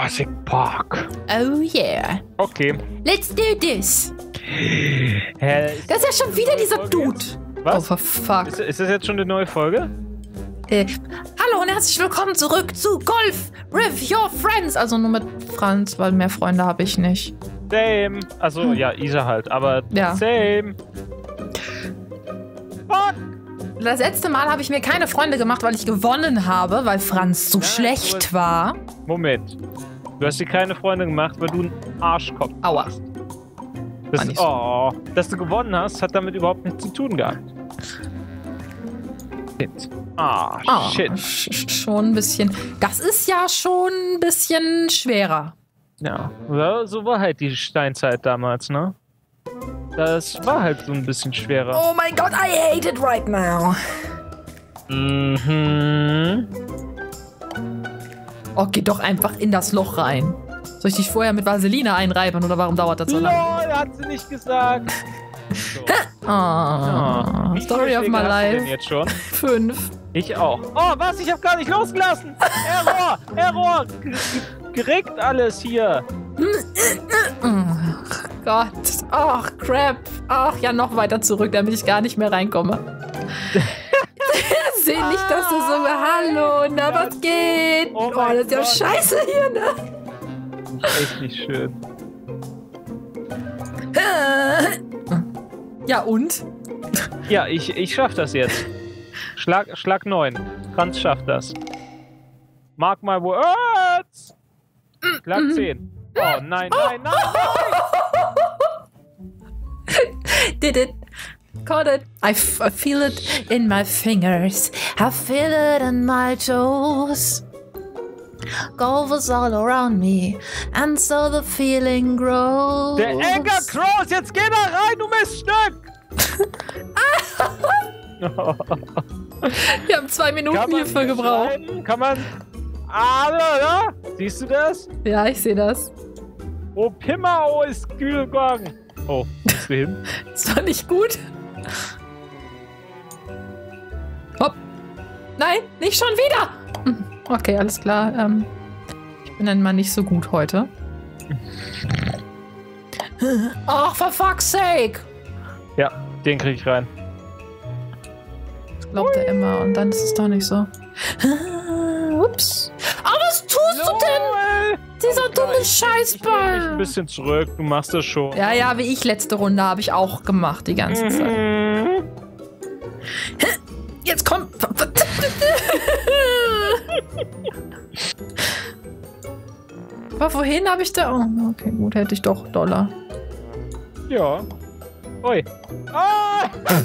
Jurassic Park. Oh yeah. Okay. Let's do this. Das ist ja schon wieder dieser Dude. Was? Oh, for fuck. Ist das jetzt schon eine neue Folge? Hallo und herzlich willkommen zurück zu Golf with your friends. Also nur mit Franz, weil mehr Freunde habe ich nicht. Same. Also ja, Isa halt, aber ja. Same. Fuck. Das letzte Mal habe ich mir keine Freunde gemacht, weil ich gewonnen habe, weil Franz so schlecht war. Moment. Du hast dir keine Freunde gemacht, weil du ein Arschkopf Aua. hast. Dass du gewonnen hast, hat damit überhaupt nichts zu tun gehabt. Shit. Schon ein bisschen. Das ist ja schon ein bisschen schwerer. Ja, so war halt die Steinzeit damals, ne? Das war halt so ein bisschen schwerer. Oh mein Gott, I hate it right now. Mhm. Oh, geh doch einfach in das Loch rein. Soll ich dich vorher mit Vaseline einreiben oder warum dauert das so lange? LOL, hat sie nicht gesagt. So. Wie Story viele of Schläge my hast du life. denn jetzt schon? 5. Ich auch. Oh, was? Ich hab gar nicht losgelassen. Error. Geregt alles hier. Ach Gott. Ach, crap. Ach, ja, noch weiter zurück, damit ich gar nicht mehr reinkomme. Seh nicht, dass du so... Hallo, na, was geht? Oh, das ist ja Gott. scheiße hier, ne? Echt nicht schön. Ja, und? Ja, ich schaff das jetzt. Schlag 9. Franz schafft das. Mark my words. Schlag 10. Oh, nein. Did it. Caught it. I feel it in my fingers. I feel it in my toes. Golf is all around me. And so the feeling grows. Der Anchor Cross, jetzt geh da rein, du Miststück! Wir haben 2 Minuten hierfür gebraucht. Kann man... da? Siehst du das? Ja, ich sehe das. Oh, Pimmau ist Kühlgang. Oh, bist du hin? Ist doch nicht gut. Hopp. Nein, nicht schon wieder. Okay, alles klar. Ich bin dann mal nicht so gut heute. Ach, for fuck's sake. Ja, den krieg ich rein. Das glaubt er immer und dann ist es doch nicht so. Ups. Aber was tust du denn? Dieser dumme Scheißball. Ich ein bisschen zurück, du machst das schon. Ja, wie ich letzte Runde habe ich auch gemacht die ganze Zeit. Jetzt komm. Aber wohin habe ich da? Oh, okay, gut, hätte ich doch Dollar. Ja. Ui. Ah!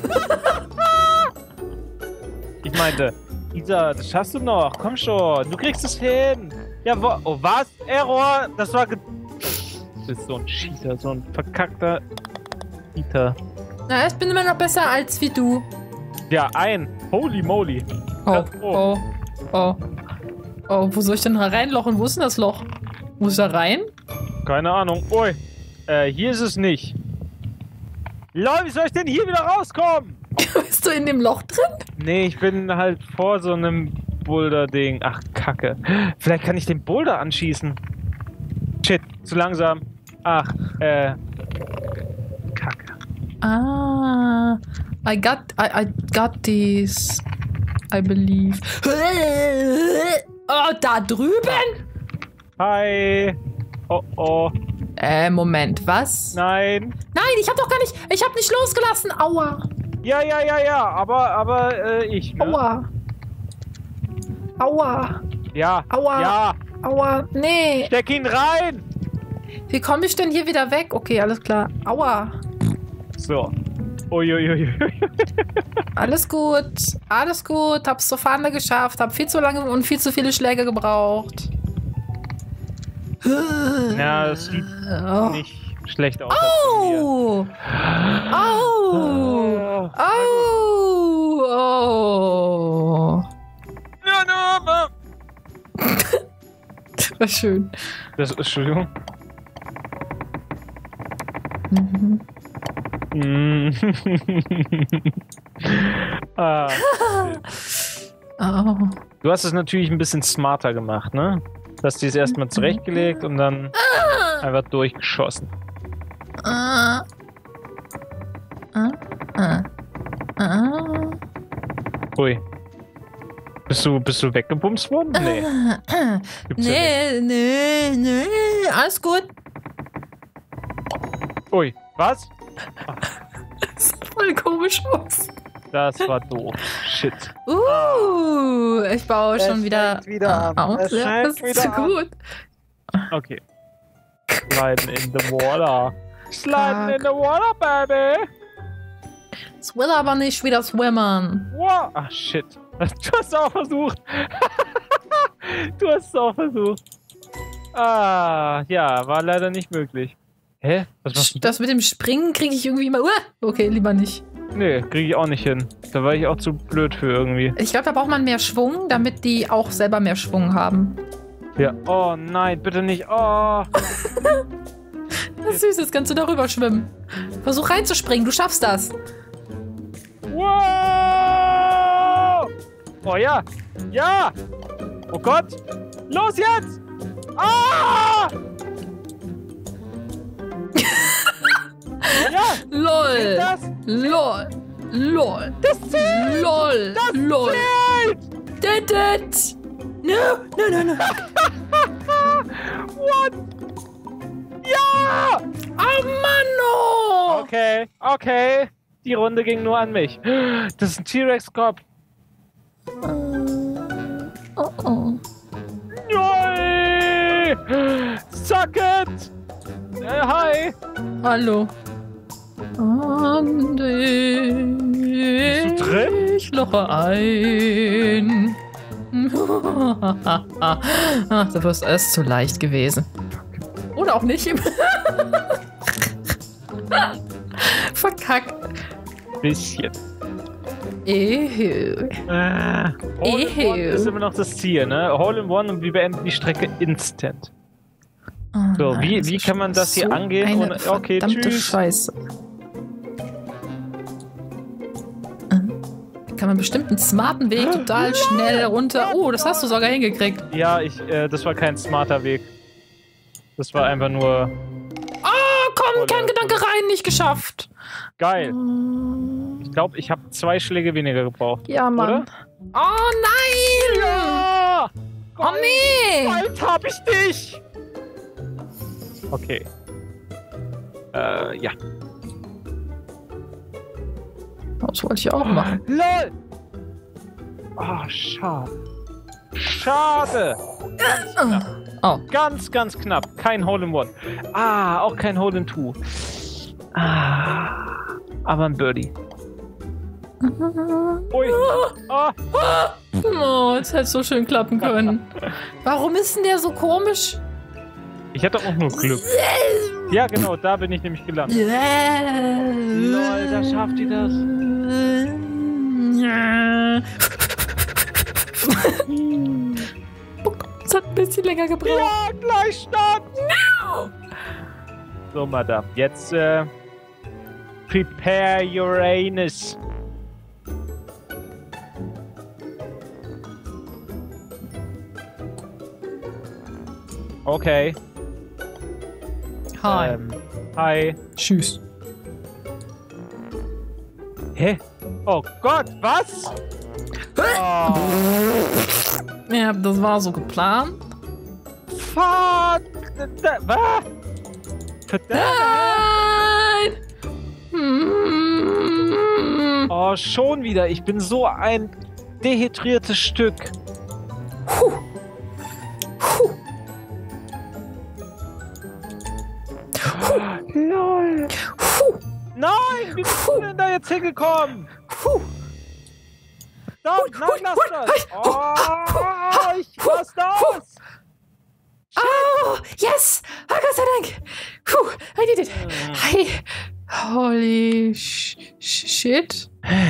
Ich meinte, Isa, das schaffst du noch. Komm schon, du kriegst es hin. Ja, oh, was? Error? Das war... Du bist so ein Cheater, so ein verkackter Cheater. Na, ich bin immer noch besser als wie du. Ja, Holy moly. Oh, wo soll ich denn reinlochen? Wo ist denn das Loch? Muss ich da rein? Keine Ahnung. Ui. Hier ist es nicht. Leute, wie soll ich denn hier wieder rauskommen? Bist du in dem Loch drin? Nee, ich bin halt vor so einem Boulder-Ding. Ach, Kacke. Vielleicht kann ich den Boulder anschießen. Shit, zu langsam. Ach, Kacke. Ah, I got these. I believe. Oh, da drüben? Hi. Oh. Moment, was? Nein. Nein, ich hab nicht losgelassen. Aua. Ja, aber ich, ne? Aua. Ja. Aua. Ja. Aua, nee. Steck ihn rein. Wie komme ich denn hier wieder weg? Okay, alles klar. Aua. So. Uiuiui. Alles gut. Hab's zur Fahne geschafft. Hab viel zu lange und viel zu viele Schläge gebraucht. Ja, das sieht nicht schlecht aus. Oh! Ja, Das war schön. Entschuldigung. Oh. Du hast es natürlich ein bisschen smarter gemacht, ne? Dass die es erstmal zurechtgelegt und dann einfach durchgeschossen. Ui. Bist du weggebumst worden? Nee. Gibt's ja nicht. Nee, alles gut. Ui, was? Das sieht voll komisch aus. Das war doof. Shit. Ich baue schon wieder aus. Ja, das ist so gut. Okay. Sliden in the water. Sliden in the water, baby. Es will aber nicht wieder schwimmen. Wow. Ach, shit. Du hast es auch versucht. Du hast es auch versucht. Ah, ja, war leider nicht möglich. Hä? Was machst du? Das mit dem Springen kriege ich irgendwie immer... Okay, lieber nicht. Nee, kriege ich auch nicht hin. Da war ich auch zu blöd für irgendwie. Ich glaube, da braucht man mehr Schwung, damit die auch selber mehr Schwung haben. Ja. Oh nein, bitte nicht. Oh. Das ist süß, jetzt kannst du darüber schwimmen. Versuch reinzuspringen, du schaffst das. Wow! Oh ja! Ja! Oh Gott! Los jetzt! Ah! Ja! LOL! Das? LOL! LOL! Das zählt! LOL! Das LOL! zählt! Did! No! What? Ja! Oh Mann! Oh! Okay. Die Runde ging nur an mich. Das ist ein T-Rex-Kopf. Oh. Yay! Suck it! Hi! Hallo. Und Bist du drin? ich loche ein. Das ist erst zu leicht gewesen. Oder auch nicht. Verkackt. Bisschen. Hole Hole in One ist immer noch das Ziel, ne? Hole in One und wir beenden die Strecke instant. So, wie kann man das hier angehen? Eine Okay, verdammte tschüss. Scheiße. Kann man bestimmt einen smarten Weg total schnell runter. Oh, das hast du sogar hingekriegt. Ja, das war kein smarter Weg. Das war einfach nur... Oh, komm, kein Gedanke rein, nicht geschafft. Geil. Ich glaube, ich habe 2 Schläge weniger gebraucht. Ja, Mann. Oder? Oh nein! Ja! Oh nee! Bald hab ich dich! Okay. Ja. Das wollte ich auch machen. LOL! Oh, schade. Schade! Oh. Ganz, ganz knapp. Kein Hole in One. Ah, auch kein Hole in Two. Ah, aber ein Birdie. Ui. Ah. Oh, jetzt hätte es so schön klappen können. Warum ist denn der so komisch? Ich hatte auch nur Glück. Ja, genau, da bin ich nämlich gelandet. Lol, da schafft die das. Das hat ein bisschen länger gebraucht. Ja, Gleichstand! No! So, Madame, jetzt prepare your anus. Okay. Hi. Hi. Tschüss. Hä? Oh Gott, was? Oh, Ja, das war so geplant. fuck! Was? Nein! Oh, schon wieder. Ich bin so ein dehydriertes Stück. Lol. Nein, wie bist du denn da jetzt hingekommen? Nein, lass das. Oh, ich raste aus. Oh, yes! Oh, Gott sei Dank! Puh, I did it! Hi! Holy shit!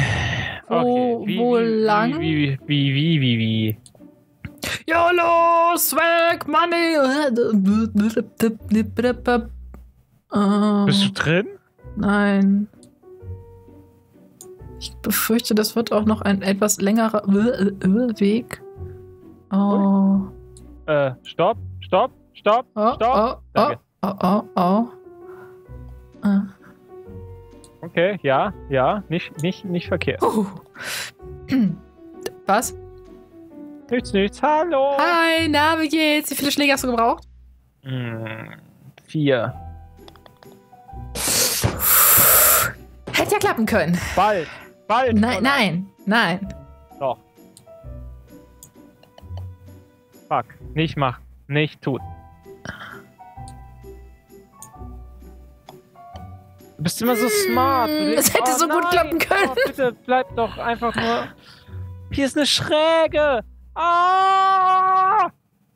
Wo lang? Wie? YOLO! Swag Money! Bist du drin? Nein. Ich befürchte, das wird auch noch ein etwas längerer Weg. Oh. Stopp. Stopp, stopp, Oh, stopp. oh, Danke. oh, oh, oh. Okay, ja, nicht verkehrt. Was? Nichts, hallo. Hi, na, wie geht's? Wie viele Schläge hast du gebraucht? 4. Hätte ja klappen können. Bald. Nein. Doch. Fuck, nicht machen, nicht tun. Du bist immer so smart. Es hätte so gut klappen können. Oh, bitte, bleib doch einfach nur... Hier ist eine Schräge. Ah!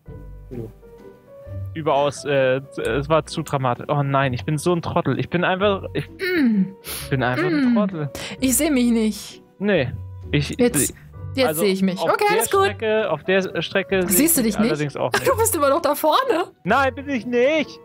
Überaus, es war zu dramatisch. Oh nein, ich bin so ein Trottel. Ich bin einfach ein Trottel. Ich sehe mich nicht. Nee. Jetzt also sehe ich mich. auf Okay, der alles gut. Auf der Strecke Siehst du dich nicht? allerdings auch nicht. Du bist immer noch da vorne. Nein, bin ich nicht.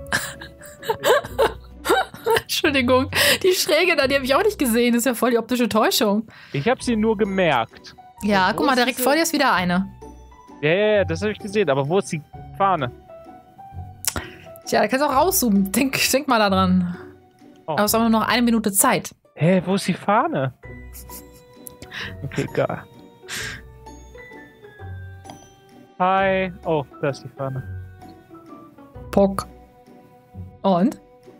Entschuldigung. Die Schräge da, die habe ich auch nicht gesehen. Das ist ja voll die optische Täuschung. Ich habe sie nur gemerkt. Ja, Wo guck mal, ist direkt diese- vor dir ist wieder eine. Ja, das habe ich gesehen. Aber wo ist die Fahne? Tja, da kannst du auch rauszoomen. Denk mal da dran. Oh. Aber es ist auch nur noch 1 Minute Zeit. Hä, wo ist die Fahne? Okay, egal. Hi. Oh, da ist die Fahne. Pock. Und?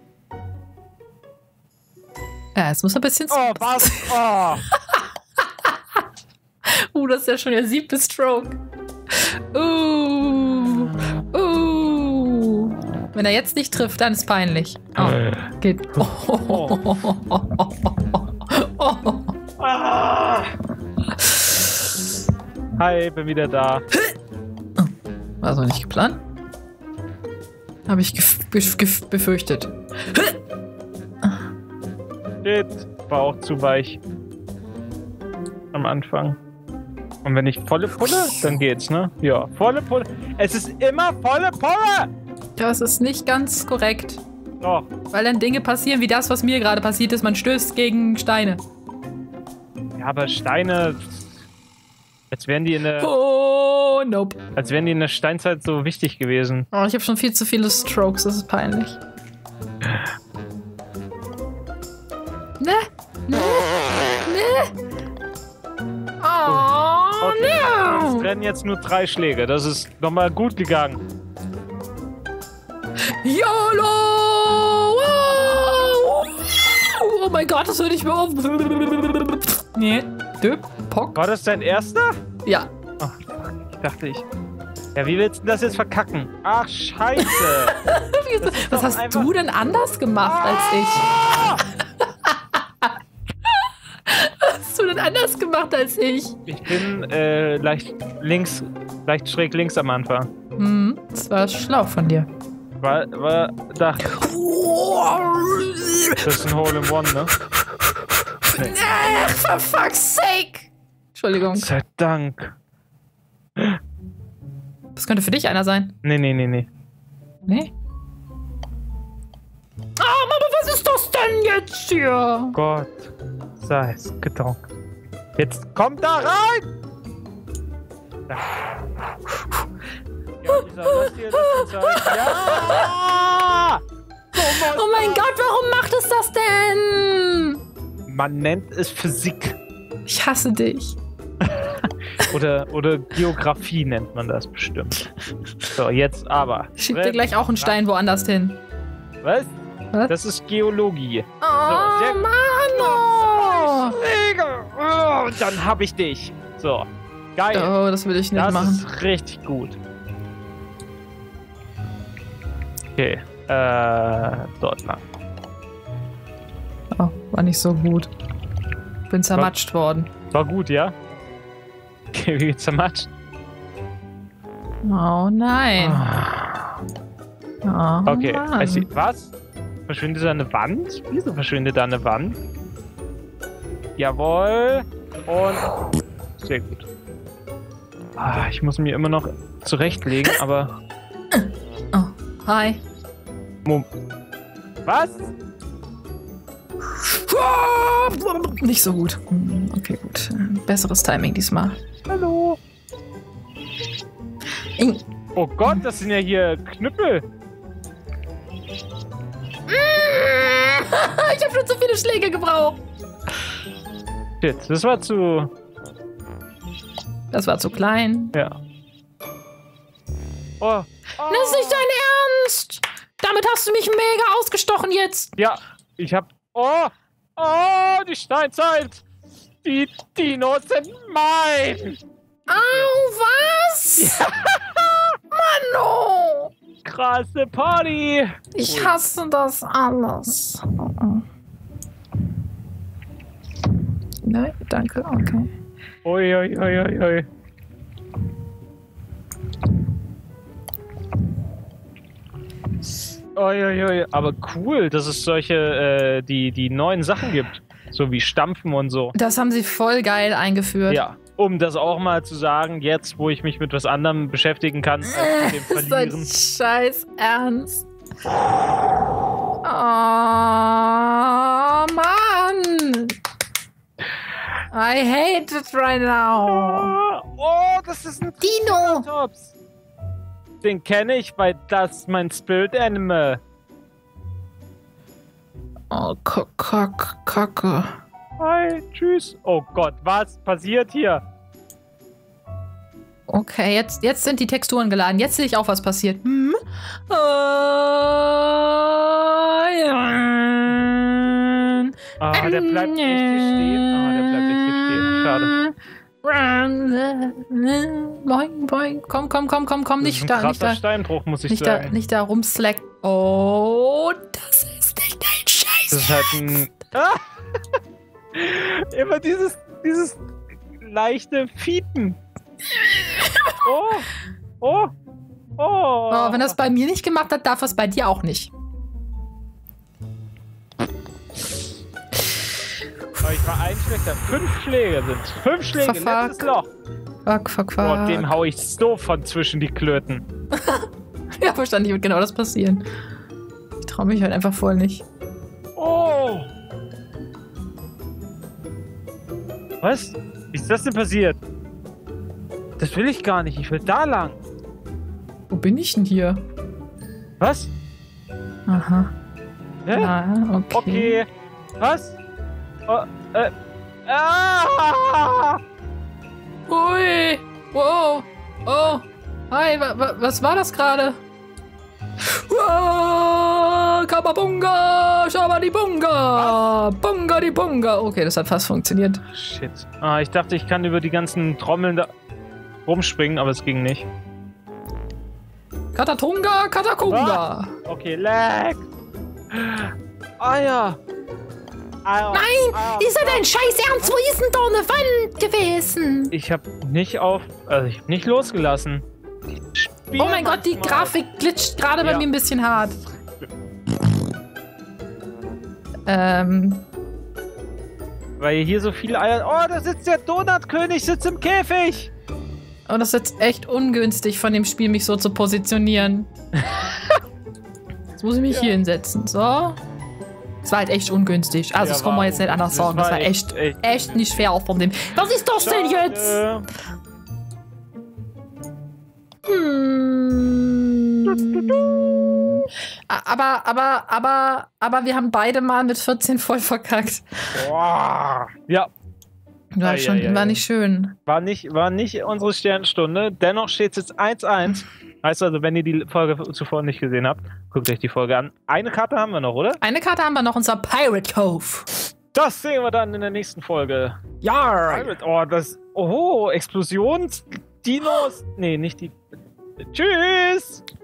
Ja, jetzt muss er ein bisschen... Oh, was? Oh. Das ist ja schon der 7. Stroke. Wenn er jetzt nicht trifft, dann ist peinlich. Oh, geht. Hi, bin wieder da. War so nicht geplant. Habe ich befürchtet. Shit. War auch zu weich. Am Anfang. Und wenn ich volle Pulle, dann geht's, ne? Ja, volle Pulle. Es ist immer volle Pulle! Das ist nicht ganz korrekt. Doch. Weil dann Dinge passieren wie das, was mir gerade passiert ist. Man stößt gegen Steine. Ja, aber Steine. Als wären die in der. Oh, nope. Als wären die in der Steinzeit so wichtig gewesen. Oh, ich habe schon viel zu viele Strokes. Das ist peinlich. Ne? Oh, Okay. no. Es rennen jetzt nur 3 Schläge. Das ist nochmal gut gegangen. YOLO! Wow. Oh mein Gott, das höre ich mir auf. Nee. Pock. War das dein erster? Ja. Ach, fuck. Ich dachte ich. Ja, wie willst du das jetzt verkacken? Ach, scheiße. Was doch hast einfach- du denn anders gemacht als ich? Was hast du denn anders gemacht als ich? Ich bin leicht schräg links am Anfang. Das war schlau von dir. Dachte, das ist ein Hole in One, ne? Ach, for fuck's sake! Entschuldigung. Sei Dank. Das könnte für dich einer sein. Nee. Nee? Ah, Mama, was ist das denn jetzt hier? Gott, sei es gedankt. Jetzt kommt da rein! Da. Ja, Lisa, lass dir das Zeit. Ja! Oh mein Gott, warum macht es das denn? Man nennt es Physik. Ich hasse dich. Oder Geografie nennt man das bestimmt. So, jetzt aber. Ich schick dir gleich auch einen Stein woanders hin. Was? Was? Das ist Geologie. Oh, sehr- Mann! Oh, und dann hab ich dich. So. Geil. Oh, das will ich nicht Das machen. ist richtig gut. Okay. Dort lang. Oh, war nicht so gut. Bin zermatscht worden. War gut, ja? Okay, wie zermatscht. Oh nein. Oh, Okay, Mann. I see. Was? Verschwindet da eine Wand? Wieso verschwindet da eine Wand? Jawohl. Und... Sehr gut. Ah, ich muss mir immer noch zurechtlegen, aber... Oh, hi. Was? Nicht so gut. Okay, gut. Besseres Timing diesmal. Hallo? Oh Gott, das sind ja hier Knüppel. Ich habe schon zu viele Schläge gebraucht. Shit, das war zu... Das war zu klein. Ja. Oh. Das ist nicht dein Ernst! Damit hast du mich mega ausgestochen jetzt! Ja, ich hab... Oh! Oh, die Steinzeit! Die Dinos sind mein! Au, was? Ja. Mano! Krasse Party! Ich hasse das alles. Nein, danke, okay. Ui, ui, ui, ui, ui. Ui, ui, ui. Aber cool, dass es solche, die neuen Sachen gibt. So wie Stampfen und so. Das haben sie voll geil eingeführt. Ja, um das auch mal zu sagen, jetzt, wo ich mich mit was anderem beschäftigen kann, als mit dem Ist dein Verlieren. Scheiß Ernst. Oh, Mann. I hate it right now. Oh, das ist ein Dino. Triceratops. Den kenne ich, weil das ist mein Spirit Animal. Oh, Kacke. Hi, tschüss. Oh Gott, was passiert hier? Okay, jetzt sind die Texturen geladen. Jetzt sehe ich auch, was passiert. Ja. Ah, der bleibt richtig stehen. Ah, der bleibt richtig stehen. Schade. Boing, boing. Komm, nicht da. Das ist ein krasser Steinbruch, muss ich sagen. Nicht da rumslack. Oh, das ist nicht dein Scheiß. Das ist halt ein... Ah! Immer dieses leichte Fiepen. Oh, wenn das bei mir nicht gemacht hat, darf es bei dir auch nicht. Aber ich war ein schlechter. 5 Schläge sind 5 Schläge, letztes Loch. Fuck. Oh, dem hau ich so von zwischen die Klöten. Ja, verstanden, wird genau das passieren. Ich traue mich halt einfach voll nicht. Oh! Was? Wie ist das denn passiert? Das will ich gar nicht. Ich will da lang. Wo bin ich denn hier? Was? Aha. Hä? Ja, Okay. Was? Oh, ah! Ui. Wow. Oh. Hi, was war das gerade? Kababunga, Shabadibunga, Bunga di Bunga. Okay, das hat fast funktioniert. Shit. Ah, ich dachte, ich kann über die ganzen Trommeln da rumspringen, aber es ging nicht. Katatunga, Katakunga. Okay, lag. Ah ja. Nein, ist das dein Scheiß Ernst? Wo ist denn da eine Wand gewesen? Ich hab nicht nicht losgelassen. Oh mein Gott, die Grafik glitscht gerade bei mir ein bisschen hart. Weil hier so viele Eier... Oh, da sitzt der Donutkönig, sitzt im Käfig. Und das ist jetzt echt ungünstig von dem Spiel, mich so zu positionieren. Jetzt muss ich mich hier hinsetzen. So. Das war halt echt ungünstig. Also, das kann man jetzt nicht anders sagen. Das war echt nicht fair von dem. Was ist das denn jetzt? Aber wir haben beide mal mit 14 voll verkackt. Boah. Ja. War nicht schön. War nicht unsere Sternenstunde. Dennoch steht es jetzt 1-1. Heißt also, wenn ihr die Folge zuvor nicht gesehen habt, guckt euch die Folge an. Eine Karte haben wir noch, oder? Eine Karte haben wir noch, unser Pirate Cove. Das sehen wir dann in der nächsten Folge. Ja. Explosions, Dinos. Nee, nicht die. Tschüss.